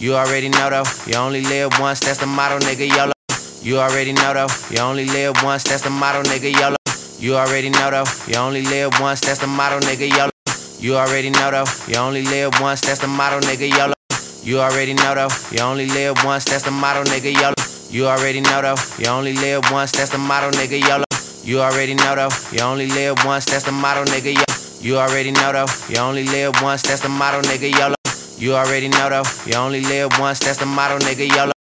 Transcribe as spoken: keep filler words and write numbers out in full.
You already know though, you only live once, that's the motto, nigga, YOLO. You already know though, you only live once, that's the motto, nigga, YOLO. You already know though, you only live once, that's the motto, nigga, YOLO. You already know though, you only live once, that's the motto, nigga, YOLO. You already know though, you only live once, that's the motto, nigga, YOLO. You already know though, you only live once, that's the motto, nigga, YOLO. You already know though, you only live once, that's the motto, nigga, YOLO. You already know though, you only live once, that's the motto, nigga, YOLO. You already know though, you only live once, that's the motto, nigga, YOLO.